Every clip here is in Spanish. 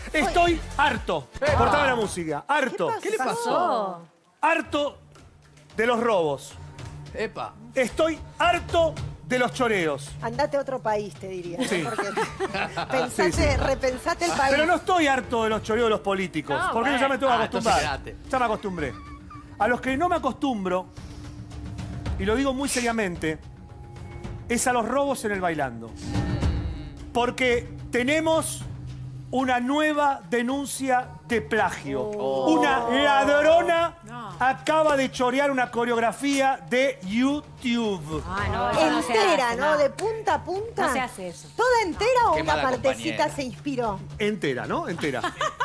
Estoy harto. Cortame la música. Harto. ¿Qué le pasó? Harto de los robos. Epa. Estoy harto de los choreos. Andate a otro país, te diría. Sí. Porque Sí. repensate el país. Pero no estoy harto de los choreos de los políticos. No, porque yo ya me tengo que entonces acostumbrar. quedate. Ya me acostumbré. A los que no me acostumbro, y lo digo muy seriamente, es a los robos en el bailando. Porque tenemos una nueva denuncia de plagio. Una ladrona acaba de chorear una coreografía de YouTube. Ah, no, eso no se Entera, hace, ¿no? De punta a punta. No se hace eso. ¿Toda entera o Qué una mala partecita compañera. se inspiró? Entera, ¿no? Entera.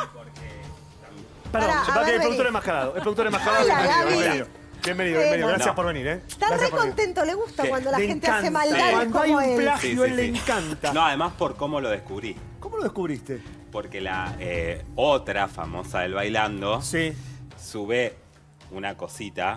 Pará, Perdón, a para ver, que el vení. productor enmascarado. El productor enmascarado, Hola, bienvenido, Gaby. bienvenido. Bienvenido, Bueno. bienvenido. Gracias No. por venir, ¿eh? Está Gracias re por venir. contento, le gusta ¿Qué? cuando la Le gente encanta. hace maldades Cuando hay como un él. plagio, él le encanta. No, además por cómo lo descubrí. ¿Cómo lo descubriste? Porque la otra famosa del bailando Sí. sube una cosita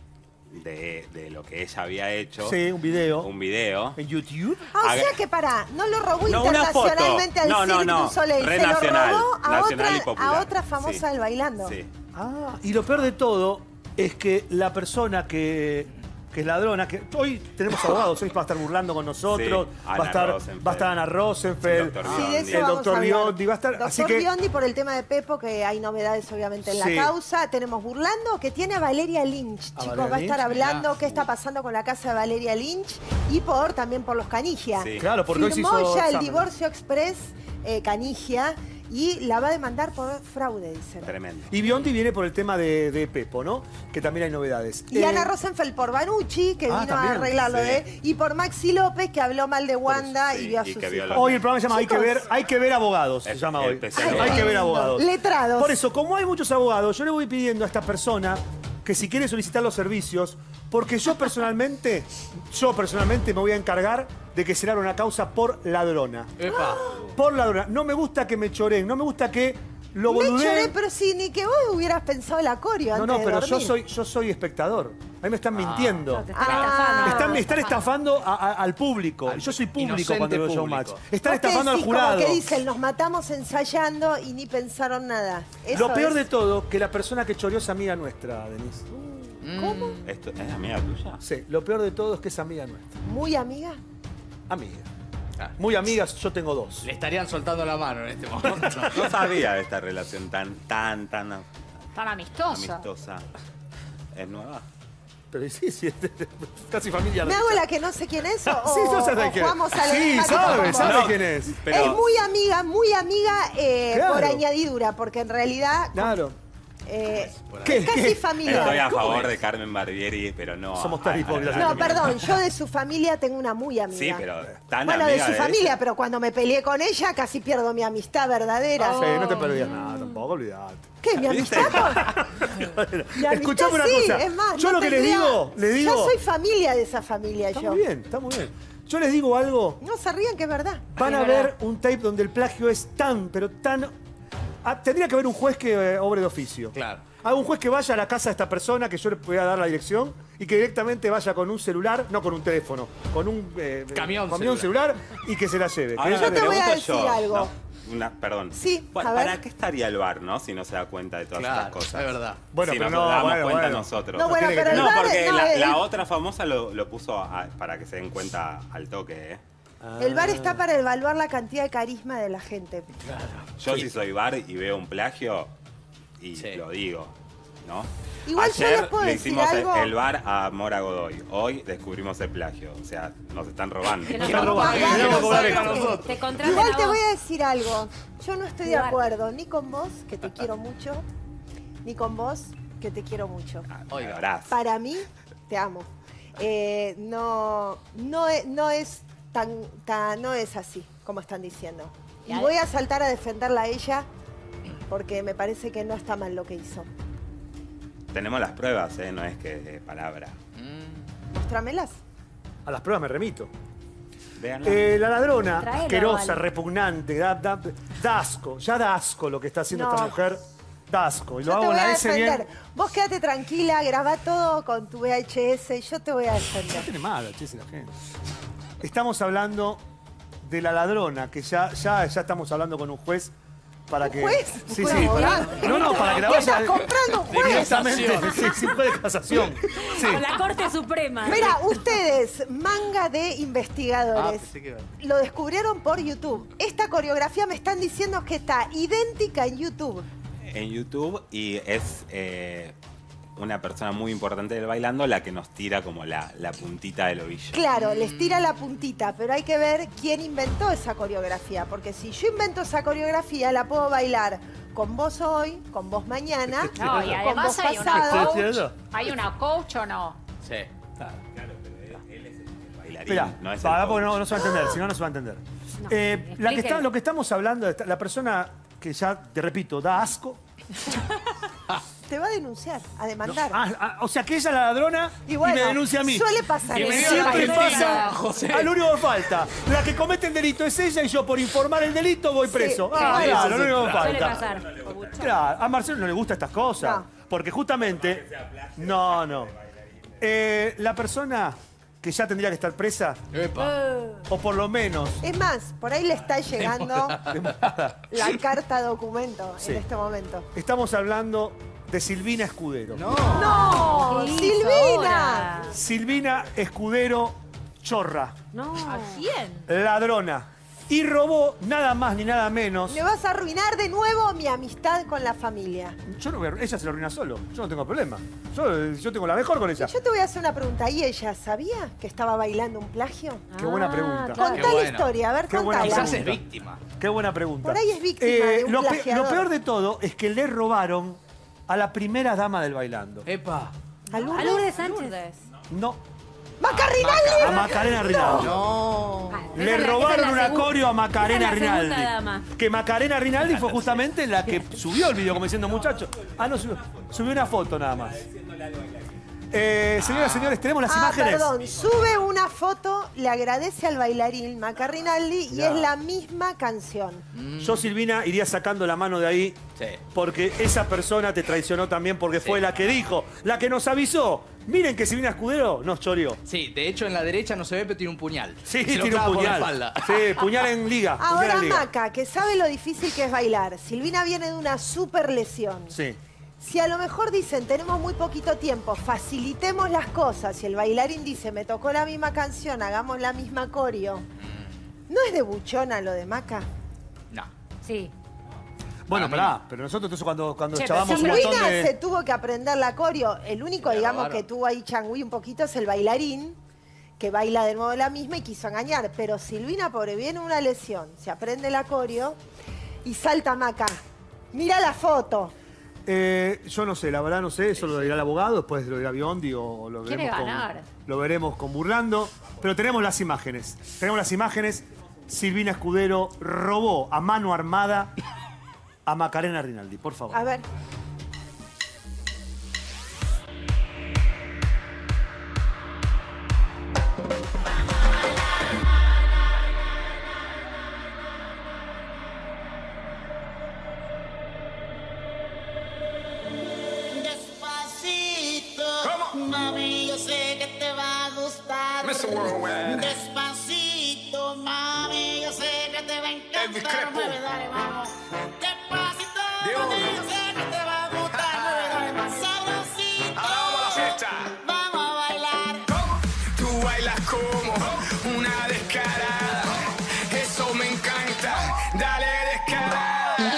de lo que ella había hecho. Sí, un video. Un video. ¿En YouTube? Ah, o Haga- sea que pará, no lo robó No, una foto. internacionalmente al No, no, Cirque no. du Soleil, Re se lo nacional, robó a nacional y otra, popular. a otra famosa Sí. del bailando. Sí. Ah, y lo peor de todo es que la persona que es ladrona, que hoy tenemos abogados, hoy va a estar burlando con nosotros, Sí, va, Ana a estar, Rosenfeld. va a estar Ana Rosenfeld, El doctor Sí, de Biondi. eso el vamos doctor a hablar. Biondi, va a estar, así Doctor que Biondi por el tema de Pepo, que hay novedades obviamente en Sí. la causa. Tenemos Burlando, que tiene a Valeria Lynch, ¿A chicos. Valeria Va a estar Lynch? hablando qué está pasando con la casa de Valeria Lynch y también por los Canigia. Sí. claro, porque hoy se Firmó hizo ya el examen. divorcio express Canigia y la va a demandar por fraude, dicen. Tremendo. Y Biondi viene por el tema de Pepo, ¿no? Que también hay novedades. Y Ana Rosenfeld por Banucci, que vino también. a arreglarlo, Sí. Y por Maxi López, que habló mal de Wanda Sí, y vio a y sus que vio hijos. la- Hoy el programa se llama Chicos. Hay que ver abogados, se llama hoy. Especial Hay que ver abogados. Letrados. Por eso, como hay muchos abogados, yo le voy pidiendo a esta persona que si quiere solicitar los servicios, porque yo personalmente me voy a encargar de que se le haga una causa por ladrona. Epa. Por ladrona. No me gusta que me choreen, no me gusta que lo Me boludeen. choré, pero si ni que vos hubieras pensado el acorio No, antes no, de pero dormir. yo soy espectador. A mí me están mintiendo. Te están Ah. estafando. Están estafando al público. Al Yo soy público inocente cuando veo público. Showmatch. Están Vos te estafando al decís jurado. Como que dicen, nos matamos ensayando y ni pensaron nada. Eso Lo peor es. de todo, que la persona que choreó es amiga nuestra, Denise. ¿Cómo? ¿Esto es amiga tuya? Sí, lo peor de todo es que es amiga nuestra. ¿Muy amiga? Amiga. Ah. Muy amigas, yo tengo dos. Le estarían soltando la mano en este momento. No sabía de esta relación tan Tan amistosa. amistosa. ¿Es nueva? Pero sí, es casi familiar. ¿Me hago la que no sé quién es o, Sí, no sabes o quién es. jugamos a la Sí, misma que sabe jugamos? sabe No. quién es. Pero- Es muy amiga Claro. por añadidura, porque en realidad Claro. es ¿Qué? casi ¿Qué? familiar. Estoy a ¿Cómo favor es? de Carmen Barbieri, pero no. Somos tan hipócritas. No, perdón, yo de su familia tengo una muy amiga. Sí, pero tan Bueno, de amiga su familia, ella. pero cuando me peleé con ella casi pierdo mi amistad verdadera. Sí, no te perdías nada tampoco, olvidate. ¿Qué? ¿Mi ¿Viste? amistad? Mi amistad Escuchame una sí, cosa. es más, Yo no lo que les tendría- digo, Yo soy familia de esa familia, Está yo. muy bien, está muy bien. Yo les digo algo. No se rían que es verdad. Van a ver un tape donde el plagio es tan, pero tan... tendría que haber un juez que obre de oficio. Claro. Un juez que vaya a la casa de esta persona, que yo le voy a dar la dirección, y que directamente vaya con un celular, no con un teléfono, con un Camión celular y que se la lleve. Que Ahora ella- Yo te voy a pregunto decir algo. Perdón. Sí, a ver. ¿Para qué estaría el bar, no? Si no se da cuenta de todas Claro, estas cosas. es verdad. Bueno, si pero nos no, damos bueno, cuenta bueno. nosotros. No, bueno, tiene que pero el No, bar porque no, la otra famosa lo puso para que se den cuenta al toque, ¿eh? El bar está para evaluar la cantidad de carisma de la gente. Yo si soy bar y veo un plagio, y Sí. lo digo, ¿no? Igual yo Ayer les puedo le decir hicimos algo. el bar a Mora Godoy. Hoy descubrimos el plagio. O sea, nos están robando. Que nos Está robando, contraten tenemos que cobrar a extra. nosotros. Te contraten Igual a te vos. voy a decir algo. Yo no estoy de Igual. acuerdo ni con vos, que te quiero mucho, ni con vos, que te quiero mucho. Oiga. Abrazo. Para mí, te amo. No es no es así, como están diciendo. Y voy a saltar a defenderla a ella, porque me parece que no está mal lo que hizo. Tenemos las pruebas, ¿eh? No es que de palabra. Mostrámelas. A las pruebas me remito. Véanla. La ladrona, Traelo, asquerosa, vale. repugnante, da asco. Ya da asco lo que está haciendo No. esta mujer. Da asco. Y lo Yo te hago voy en a la S defender. bien. Vos quédate tranquila, grabá todo con tu VHS, yo te voy a defender. No tiene mala, che, la gente. Estamos hablando de la ladrona, que ya estamos hablando con un juez Para que. ¿Juez? Sí, Bueno, sí, para. abogado. No, para que la ¿Qué estás vaya. comprando un juez? Directamente, sí, sí, juez de casación. Sí. Con la Corte Suprema. Mira, ustedes, manga de investigadores, pensé que iba. lo descubrieron por YouTube. Esta coreografía me están diciendo que está idéntica en YouTube. En YouTube y es una persona muy importante del bailando la que nos tira como la puntita del ovillo. Claro, les tira la puntita, pero hay que ver quién inventó esa coreografía. Porque si yo invento esa coreografía, la puedo bailar con vos hoy, con vos mañana, No, y con además vos hay una pasado. ¿Estoy haciendo? coach. ¿Hay una coach o no? Sí. Bailarín, Espera, no es el porque coach. no se va a entender, si no, no se va a entender. expliquen. Lo que estamos hablando, la persona que ya, te repito, da asco. Te va a denunciar, a demandar. O sea que ella es la ladrona y, bueno, me denuncia a mí. suele pasar Bienvenido eso. a la Siempre Argentina, pasa. José. Al único que falta. La que comete el delito es ella y yo por informar el delito voy preso. Sí, Claro, lo único que Suele falta. pasar. Claro, a Marcelo no le gustan estas cosas. No. Porque justamente. No. La persona que ya tendría que estar presa, Epa. o por lo menos. Es más, por ahí le está llegando la carta documento Sí. en este momento. Estamos hablando de Silvina Escudero. ¡No! ¿Qué hizo ¡Silvina! ahora? Silvina Escudero Chorra, No. ¿A quién? ladrona. Y robó nada más ni nada menos. Me vas a arruinar de nuevo mi amistad con la familia. Yo no voy a- ella se lo arruina solo. Yo no tengo problema. Yo tengo la mejor con ella. Yo te voy a hacer una pregunta. ¿Y ella sabía que estaba bailando un plagio? Qué buena pregunta. claro. Contá la bueno. historia, a ver, Qué buena contala. Quizás es pregunta. víctima. Qué buena pregunta. Por ahí es víctima de un lo plagiador. peor de todo es que le robaron a la primera dama del bailando. Epa. ¿A Lourdes? A Lourdes Sánchez. Lourdes. No, ¡Macarrinaldi! a Macarena Rinaldi. No. Ah, Le esa es robaron la un segu- acorio a Macarena esa es la segunda Rinaldi. dama. Que Macarena Rinaldi fue justamente la que subió el video como diciendo, muchachos. No, subió una foto nada más. Señoras y señores, tenemos las imágenes. Perdón, sube una foto, le agradece al bailarín Macarrinaldi y Ya. es la misma canción. Yo, Silvina, iría sacando la mano de ahí. Sí. Porque esa persona te traicionó también porque fue la que dijo, la que nos avisó. Miren que Silvina Escudero nos choreó. Sí, de hecho en la derecha no se ve, pero tiene un puñal. Sí, Se lo tiene un clava por la puñal. espalda. Sí, puñal en liga. puñal Ahora en liga. Maca, que sabe lo difícil que es bailar. Silvina viene de una super lesión. Sí. Si a lo mejor dicen, tenemos muy poquito tiempo, facilitemos las cosas. Y el bailarín dice, me tocó la misma canción, hagamos la misma coreo. ¿No es de buchona lo de Maca? No. Sí. Bueno, Para mí pará, pero nosotros entonces cuando Che, chavamos un pero montón Silvina se de... tuvo que aprender la coreo. El único, Pero digamos, bárbaro. que tuvo ahí changüí un poquito es el bailarín, que baila de nuevo la misma y quiso engañar. Pero Silvina, pobre, viene una lesión, se aprende la coreo y salta Maca. Mira la foto. Yo no sé, la verdad no sé, eso lo dirá el abogado, después lo dirá Biondi o lo Quiere veremos ganar. lo veremos con Burlando. Pero tenemos las imágenes. Tenemos las imágenes. Silvina Escudero robó a mano armada a Macarena Rinaldi, por favor. A ver. Despacito, mami, yo sé que te va a gustar. Despacito, mami, yo sé que te va a encantar. Mueve, dale, vamos. Despacito, mami, yo sé que te va a gustar. Mueve, dale, más sabrosito. Vamos a bailar. Tú bailas como una descarada, eso me encanta, dale descarada.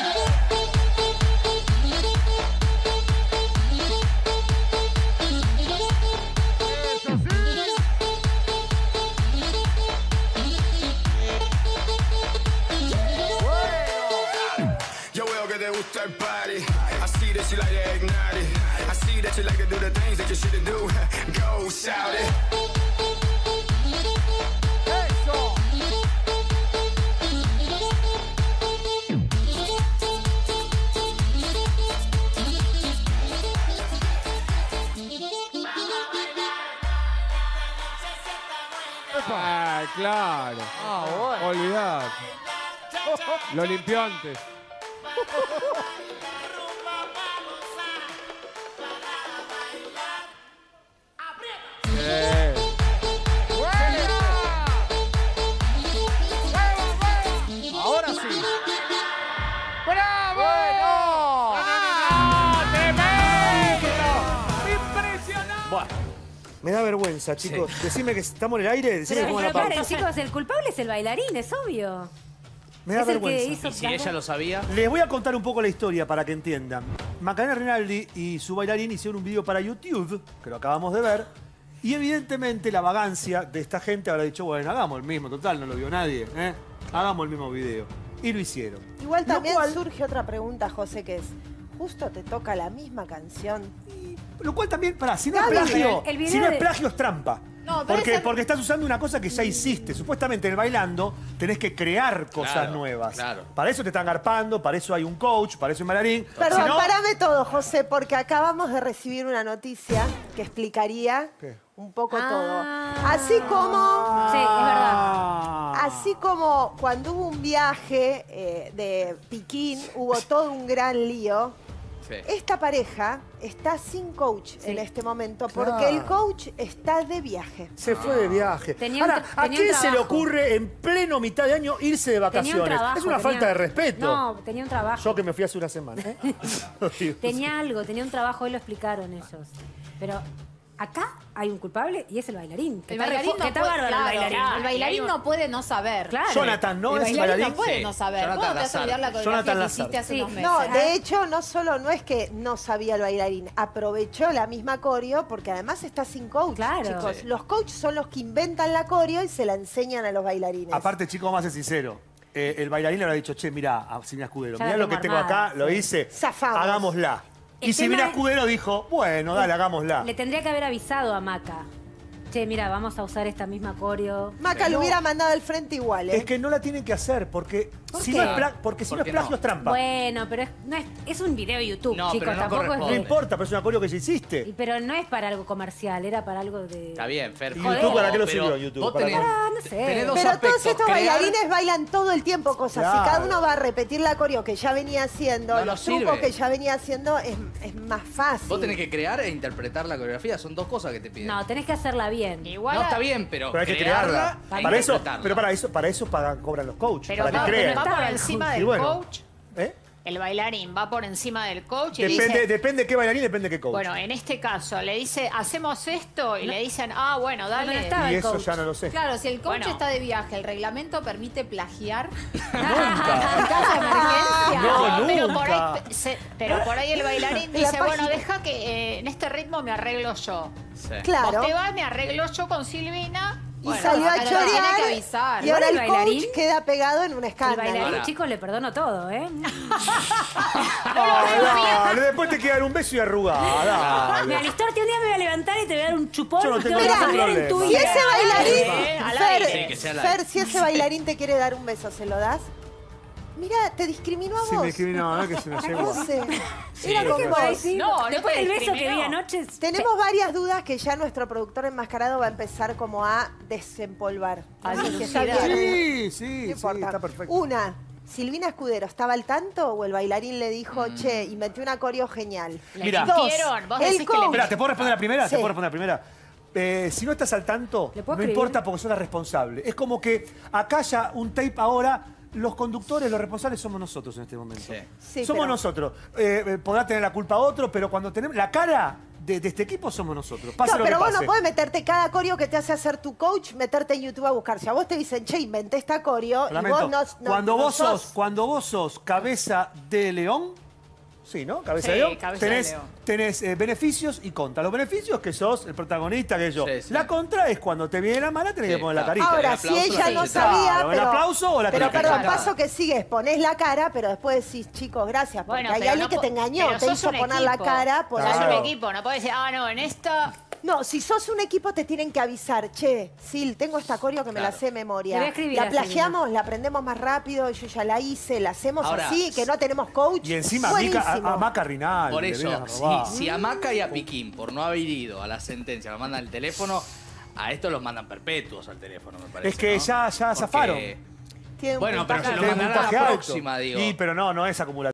Yo veo que te gusta el party, I see that you like to ignite it, I see that you like to do the things that you shouldn't do, go shout it. Ah, claro. Olvidad. Lo limpió antes. Ahora sí. ¡Bravo! Bueno, Me da vergüenza, chicos. Decime que estamos en el aire, decime Pero, cómo la pero pausa. paren, chicos, el culpable es el bailarín, es obvio. Me da Es el que vergüenza. hizo y si las ella dos. lo sabía. Les voy a contar un poco la historia para que entiendan. Macarena Rinaldi y su bailarín hicieron un video para YouTube, que lo acabamos de ver, y evidentemente la vagancia de esta gente habrá dicho, bueno, hagamos el mismo, total, no lo vio nadie, ¿eh? Hagamos el mismo video. Y lo hicieron. Igual Lo también cual- surge otra pregunta, José, que es, justo te toca la misma canción. Lo cual también, pará, si no es Está bien, plagio, el video si no es de- plagio es trampa. No, pero esa- Porque estás usando una cosa que ya hiciste. Supuestamente en el bailando tenés que crear cosas Claro, nuevas. claro. Para eso te están garpando, para eso hay un coach, para eso hay un bailarín. Perdón, Si no- parame todo, José, porque acabamos de recibir una noticia que explicaría ¿Qué? un poco Ah. todo. Así como... Sí, es verdad. Ah. Así como cuando hubo un viaje de Pekín, hubo todo un gran lío. Sí. Esta pareja está sin coach en este momento porque Claro. el coach está de viaje. Se fue de viaje. Tenía un Ahora, tra- ¿a tenía un quién se le trabajo. ocurre en pleno mitad de año irse de Tenía un vacaciones? trabajo, Es una tenía- falta de respeto. No, tenía un trabajo. Yo que me fui hace una semana. Tenía algo, tenía un trabajo, hoy lo explicaron ellos. Pero acá hay un culpable y es el bailarín. Que El está bailarín que no está puede, bárbaro claro, el bailarín. el bailarín no puede no saber. Claro. Jonathan, ¿no? El Es el bailarín bailarín. no puede Sí, no saber. Jonathan ¿Cómo te vas a Lazar. olvidar la Jonathan coreografía que Lazar. hiciste hace Sí. unos meses? No, de hecho, no es que no sabía el bailarín, aprovechó la misma coreo porque además está sin coach, Claro. chicos. Sí. Los coaches son los que inventan la coreo y se la enseñan a los bailarines. Aparte, chicos, vamos a ser sinceros. El bailarín le habrá dicho, che, mirá, a Silvina Escudero, Ya mirá la lo que tengo tengo acá, armada, lo sí. hice, Zafamos. hagámosla. El Y Silvina tema es- Escudero dijo, bueno, dale, hagámosla. Le tendría que haber avisado a Maca. Che, mira, vamos a usar esta misma coreo. Maca lo hubiera mandado al frente igual, ¿eh? Es que no la tienen que hacer, porque ¿Por si qué? no es, porque si ¿Por no es qué plagio no? es trampa. Bueno, pero es un video de YouTube, No, chicos. pero no Tampoco es No corresponde. de... importa, pero es una coreo que ya hiciste. Pero no es para algo comercial, era para algo de... Está bien, Fer. ¿Y pero- YouTube para qué lo pero subió YouTube? Vos ¿Para tenés, qué? no sé. tenés dos Pero aspectos. todos estos crear- bailarines bailan todo el tiempo cosas. Claro. Si cada uno va a repetir la coreo que ya venía haciendo, No los nos trucos sirve. que ya venía haciendo, es más fácil. Vos tenés que crear e interpretar la coreografía. Son dos cosas que te piden. No, tenés que hacerla bien. Igual No, está bien, pero Pero hay que crearla crearla. e Para eso, interpretarla. pero para eso cobran los coaches, Pero para va, que creen. va por Estaba el encima coach. del Y bueno, coach. ¿eh? El bailarín va por encima del coach y le Depende, dice... depende qué bailarín, depende qué coach. Bueno, en este caso le dice, hacemos esto y le dicen, ah, bueno, No, dale. no estaba y el eso coach. ya no lo sé. Claro, si el coach Bueno. está de viaje, ¿el reglamento permite plagiar? Nunca. En caso de emergencia. No, pero nunca. pero por ahí el bailarín La dice, bueno, página. deja que en este ritmo me arreglo yo. Sí. Claro. Vos te vas, me arreglo yo con Silvina. Y Bueno, salió a pero tiene que chorear. avisar. Y ahora Igual el el coach bailarín- queda pegado en un El escándalo. bailarín, Ahora. chicos, le perdono todo, ¿eh? Dale, después te queda un beso y arrugada. Mira, Listorti, un día me voy a levantar y te voy a dar un chupón Yo no y te tengo vas a ningún cambiar en tu problema. Si vida. ese bailarín, al Fer, aire. que sea al Fer, aire. si ese bailarín te quiere dar un beso, ¿se lo das? Mira, te discriminó a Sí, vos. me discriminó, no, que se me llegó. No sé. Sí, Era lo como que Por ahí vos. sí. No, no Después te del beso que discriminó. vi anoche. Tenemos varias dudas que ya nuestro productor enmascarado va a empezar como a desempolvar. Así que está bien. Sí, sí, No sí, importa. está perfecto. Una, ¿Silvina Escudero estaba al tanto o el bailarín le dijo, che, inventé una coreo genial? Mira. Dos, mintieron, vos el decís que le coach. Espera, ¿te puedo responder la primera? Sí. ¿Te puedo responder la primera? Si no estás al tanto, ¿Le no puedo escribir? importa porque sos la responsable. Es como que acá ya un tape ahora, los conductores, los responsables somos nosotros en este momento. Sí. Sí, Somos pero- nosotros. Podrá tener la culpa otro, pero cuando tenemos la cara de este equipo somos nosotros. Pase No, lo pero que vos pase. no podés meterte cada coreo que te hace hacer tu coach, meterte en YouTube a buscar. Si a vos te dicen, che, inventé esta coreo, y Lamento. vos no Cuando vos sos cabeza de león, sí, ¿no? Cabeza Sí, de león. cabeza de tenés león. tenés beneficios y contra. Los beneficios que sos el protagonista, que yo. Sí, sí. La contra es cuando te viene la mala, tenés Sí, que poner la claro. carita. Ahora, El si aplauso, ella sí, no sí, sabía, claro, ¿el pero... aplauso o la Pero crítica? perdón, Claro. paso que sigues, ponés la cara, pero después decís, chicos, gracias, porque Bueno, hay pero alguien no que po- te engañó, pero te sos hizo un poner la equipo. cara por Sos Claro. un equipo, no podés decir, ah, no, en esta... No, si sos un equipo te tienen que avisar, che, Sil, tengo esta coreo que me la Claro. sé de memoria. Le voy a escribir La a plagiamos, la aprendemos más rápido, yo ya la hice, la hacemos Ahora, así, que no tenemos coach. Y encima Buenísimo. a Maca Rinaldi. Por le eso, viene a robar. si a Maca y a Piquín, por no haber ido a la sentencia, lo mandan el teléfono, a estos los mandan perpetuos al teléfono, me parece. Es que ¿no? ya Porque- zafaron. Tiene un Bueno, pero puntaje se lo Tiene mandarán a puntaje la alto. próxima, digo. Y, pero no es acumulativo.